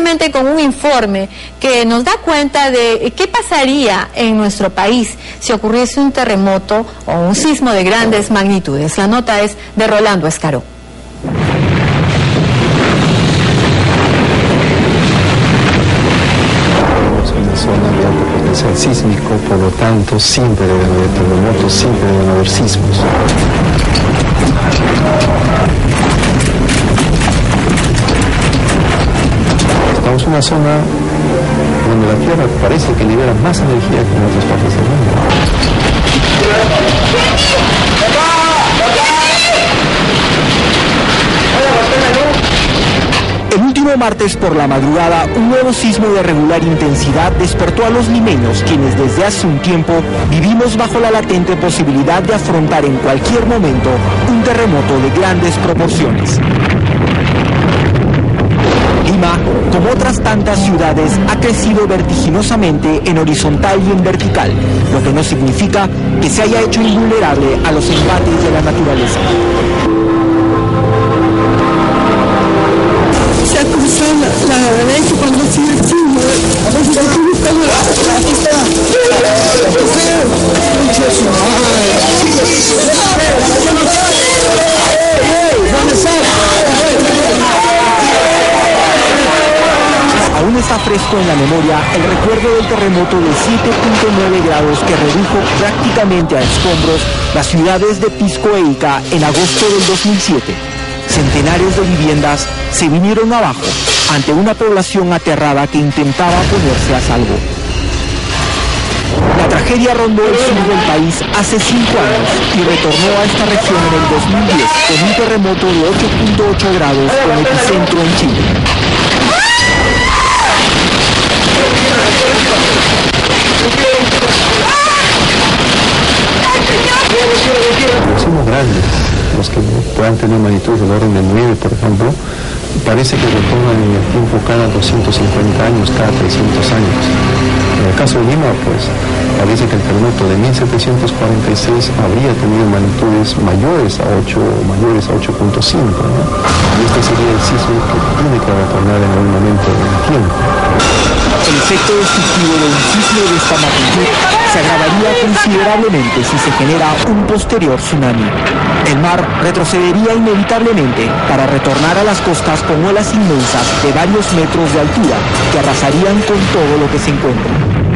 precisamente con un informe que nos da cuenta de qué pasaría en nuestro país si ocurriese un terremoto o un sismo de grandes magnitudes. La nota es de Rolando Escaró. Zona de alto potencial sísmico, por lo tanto siempre deben haber terremotos, siempre deben haber sismos. Estamos en una zona donde la Tierra parece que libera más energía que en otras partes del mundo. El último martes por la madrugada, un nuevo sismo de regular intensidad despertó a los limeños, quienes desde hace un tiempo vivimos bajo la latente posibilidad de afrontar en cualquier momento un terremoto de grandes proporciones. Lima, como otras tantas ciudades, ha crecido vertiginosamente en horizontal y en vertical, lo que no significa que se haya hecho invulnerable a los embates de la naturaleza. Se ha cruzado la derecha cuando sigue el sismo. Aún está fresco en la memoria el recuerdo del terremoto de 7.9 grados que redujo prácticamente a escombros las ciudades de Pisco e Ica en agosto del 2007. Centenares de viviendas se vinieron abajo ante una población aterrada que intentaba ponerse a salvo. La tragedia rondó el sur del país hace 5 años y retornó a esta región en el 2010 con un terremoto de 8.8 grados con epicentro en Chile. Los sismos grandes, los que puedan tener magnitudes del orden de 9, por ejemplo, parece que retornan en el tiempo cada 250 años, cada 300 años. En el caso de Lima, pues, parece que el terremoto de 1746 habría tenido magnitudes mayores a 8, mayores a 8.5, ¿no? Y este sería el sismo que tiene que retornar en algún momento del tiempo. El efecto destructivo de un sismo de esta magnitud se agravaría considerablemente si se genera un posterior tsunami. El mar retrocedería inevitablemente para retornar a las costas con olas inmensas de varios metros de altura que arrasarían con todo lo que se encuentra.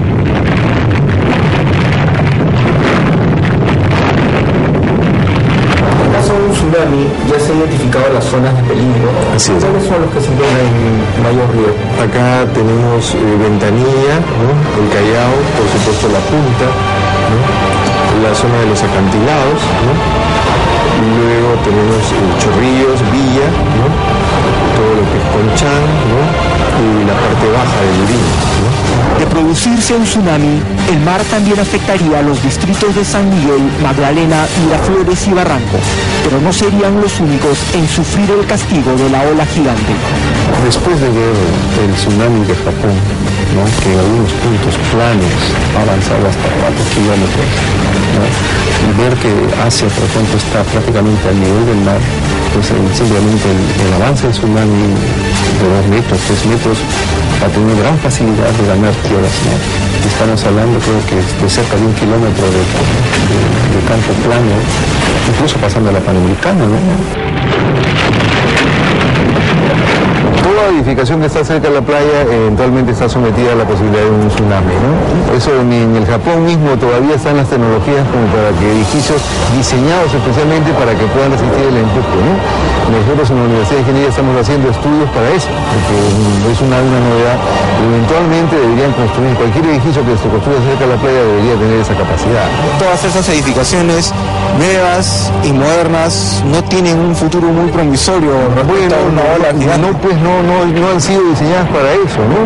Un tsunami, ya se han identificado las zonas de peligro. Así es. ¿Cuáles son los que se encuentran en mayor riesgo? Acá tenemos Ventanilla, ¿no? El Callao, por supuesto la Punta, ¿no? La zona de los acantilados, ¿no? Luego tenemos Chorrillos, Villa, ¿no? Todo lo que es Conchán, ¿no? Y la parte baja del Urín, ¿no? De producirse un tsunami, el mar también afectaría a los distritos de San Miguel, Magdalena, Miraflores y Barranco, pero no serían los únicos en sufrir el castigo de la ola gigante. Después de ver el tsunami de Japón, ¿no? Que en algunos puntos planos ha avanzado hasta 4 kilómetros, ¿no? Y ver que Asia, por ejemplo, está prácticamente al nivel del mar, pues simplemente el avance del tsunami de 2 metros, 3 metros, ha tenido gran facilidad de ganar tierras, ¿no? Estamos hablando, creo que de cerca de 1 kilómetro de campo plano, incluso pasando a la Panamericana, ¿no? Toda edificación que está cerca de la playa eventualmente está sometida a la posibilidad de un tsunami, ¿no? Eso en el Japón mismo todavía están las tecnologías como para que edificios diseñados especialmente para que puedan resistir el empuje, ¿no? Nosotros en la Universidad de Ingeniería estamos haciendo estudios para eso, porque es una novedad. Eventualmente deberían construir, cualquier edificio que se construya cerca de la playa debería tener esa capacidad. Todas esas edificaciones nuevas y modernas no tienen un futuro muy promisorio. Bueno, no han sido diseñadas para eso, ¿no?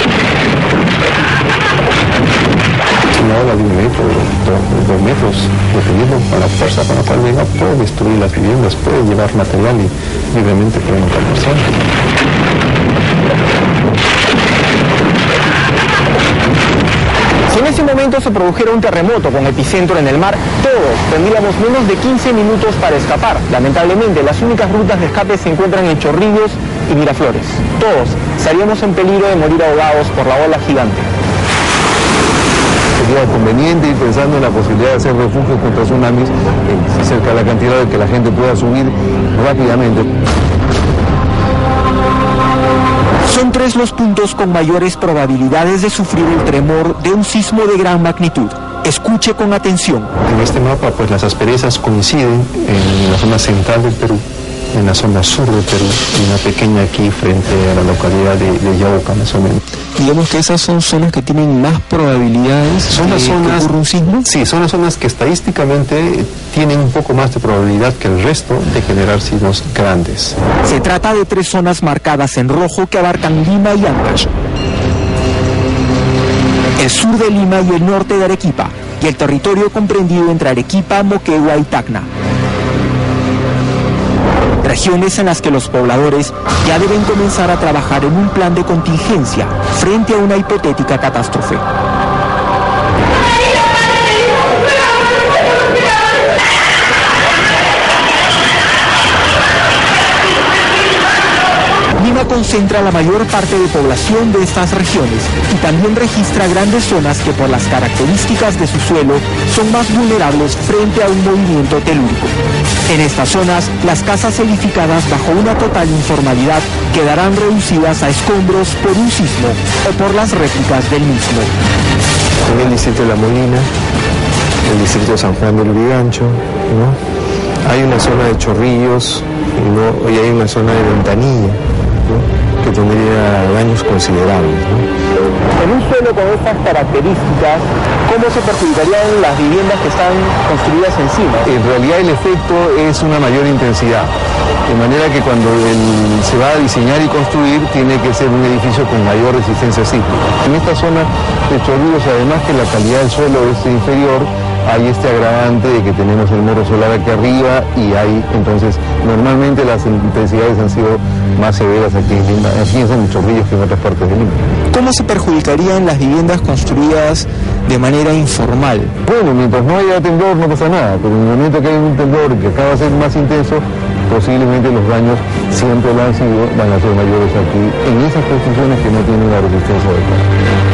Una ola de 1 metro, 2 metros, dependiendo con la fuerza con la cual venga, puede destruir las viviendas, puede llevar material y obviamente puede matar personas. Si en ese momento se produjera un terremoto con epicentro en el mar, todos tendríamos menos de 15 minutos para escapar. Lamentablemente, las únicas rutas de escape se encuentran en Chorrillos, y Miraflores. Todos estaríamos en peligro de morir ahogados por la ola gigante. Sería conveniente ir pensando en la posibilidad de hacer refugios contra tsunamis cerca de la cantidad de que la gente pueda subir rápidamente. Son 3 los puntos con mayores probabilidades de sufrir el tremor de un sismo de gran magnitud. Escuche con atención. En este mapa, pues las asperezas coinciden en la zona central del Perú, en la zona sur del Perú y una pequeña aquí frente a la localidad de Yauca, más o menos. Digamos que esas son zonas que tienen más probabilidades Son las que zonas, ocurra un sismo. sí, son las zonas que estadísticamente tienen un poco más de probabilidad que el resto de generar sismos grandes. Se trata de 3 zonas marcadas en rojo que abarcan Lima y Ancash, el sur de Lima y el norte de Arequipa, y el territorio comprendido entre Arequipa, Moquegua y Tacna. Regiones en las que los pobladores ya deben comenzar a trabajar en un plan de contingencia frente a una hipotética catástrofe. Lima concentra la mayor parte de población de estas regiones y también registra grandes zonas que por las características de su suelo son más vulnerables frente a un movimiento telúrico. En estas zonas, las casas edificadas bajo una total informalidad quedarán reducidas a escombros por un sismo o por las réplicas del mismo. En el distrito de La Molina, el distrito de San Juan del Lurigancho, ¿no? Hay una zona de Chorrillos y hay una zona de Ventanilla, ¿no? Que tendría daños considerables, ¿no? En un suelo con estas características, ¿cómo se perjudicarían las viviendas que están construidas encima? En realidad el efecto es una mayor intensidad, de manera que cuando se va a diseñar y construir tiene que ser un edificio con mayor resistencia sísmica. En esta zona de Chorrillos, además que la calidad del suelo es inferior, hay este agravante de que tenemos el muro solar aquí arriba y hay, entonces, normalmente las intensidades han sido más severas aquí en Lima, aquí en Chorrillos que en otras partes de Lima. ¿Cómo se perjudicarían las viviendas construidas de manera informal? Bueno, mientras no haya temblor no pasa nada, pero en el momento que hay un temblor que acaba de ser más intenso, posiblemente los daños siempre lo han sido, van a ser mayores aquí, en esas construcciones que no tienen la resistencia adecuada.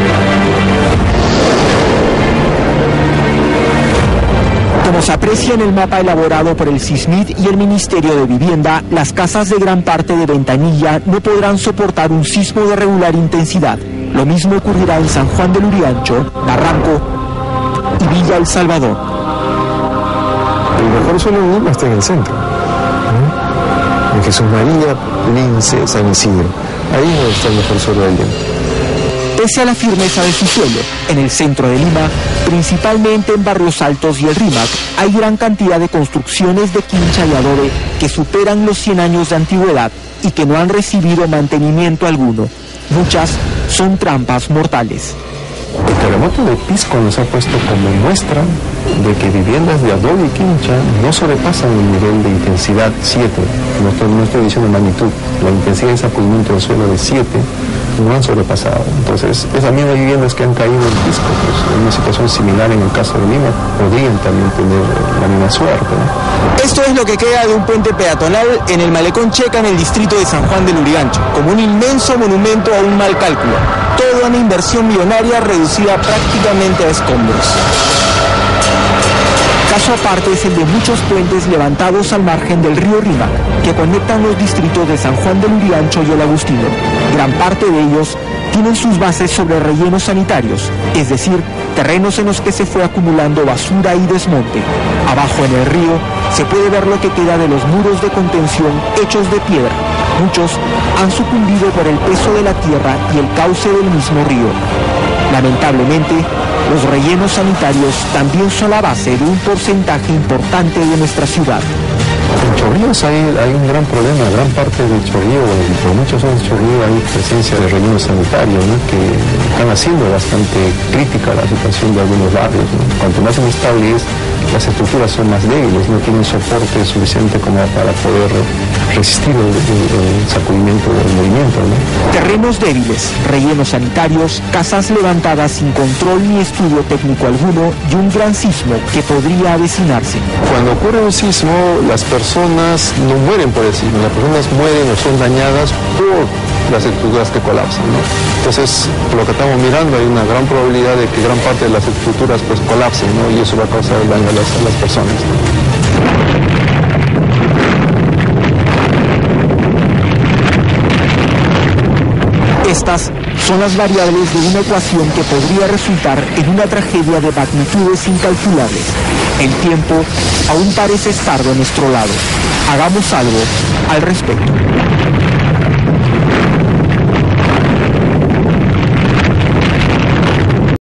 Como se aprecia en el mapa elaborado por el SISMID y el Ministerio de Vivienda, las casas de gran parte de Ventanilla no podrán soportar un sismo de regular intensidad. Lo mismo ocurrirá en San Juan del Lurigancho, Barranco y Villa El Salvador. El mejor suelo de Lima está en el centro, ¿no? En Jesús María, Lince, San Isidro. Ahí es donde está el mejor suelo de Lima. Pese a la firmeza de su suelo, en el centro de Lima, principalmente en Barrios Altos y el Rímac, hay gran cantidad de construcciones de quincha y adobe que superan los 100 años de antigüedad y que no han recibido mantenimiento alguno. Muchas son trampas mortales. El terremoto de Pisco nos ha puesto como muestra de que viviendas de adobe y quincha no sobrepasan el nivel de intensidad 7, no estoy diciendo magnitud, la intensidad de sacudimiento del suelo de 7 no han sobrepasado. Entonces, esas mismas viviendas que han caído en Pisco, pues, en una situación similar en el caso de Lima, podrían también tener la misma suerte, ¿no? Esto es lo que queda de un puente peatonal en el Malecón Checa en el distrito de San Juan del Lurigancho, como un inmenso monumento a un mal cálculo. Toda una inversión millonaria reducida prácticamente a escombros. Caso aparte es el de muchos puentes levantados al margen del río Rímac, que conectan los distritos de San Juan del Lurigancho y el Agustino. Gran parte de ellos tienen sus bases sobre rellenos sanitarios, es decir, terrenos en los que se fue acumulando basura y desmonte. Abajo en el río se puede ver lo que queda de los muros de contención hechos de piedra. Muchos han sucumbido por el peso de la tierra y el cauce del mismo río. Lamentablemente, los rellenos sanitarios también son la base de un porcentaje importante de nuestra ciudad. En Chorrillos hay un gran problema, gran parte de Chorrillos, por muchas zonas de Chorrillos hay presencia de rellenos sanitarios, ¿no? Que están haciendo bastante crítica la situación de algunos barrios, ¿no? Cuanto más inestable es, las estructuras son más débiles, no tienen soporte suficiente como para poder resistir el sacudimiento del movimiento, ¿no? Terrenos débiles, rellenos sanitarios, casas levantadas sin control ni estudio técnico alguno y un gran sismo que podría avecinarse. Cuando ocurre un sismo, las personas no mueren por el sismo, las personas mueren o son dañadas por las estructuras que colapsan, ¿no? Entonces, por lo que estamos mirando, hay una gran probabilidad de que gran parte de las estructuras pues colapsen, ¿no? Y eso va a causar daño a las personas, ¿no? Estas son las variables de una ecuación que podría resultar en una tragedia de magnitudes incalculables. El tiempo aún parece estar de nuestro lado. Hagamos algo al respecto.